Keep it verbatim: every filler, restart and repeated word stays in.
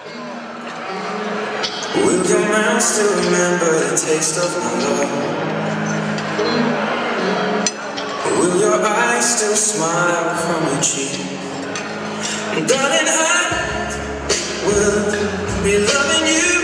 Will your mouth still remember the taste of my love? Will your eyes still smile from your cheek? Darling, I will be loving you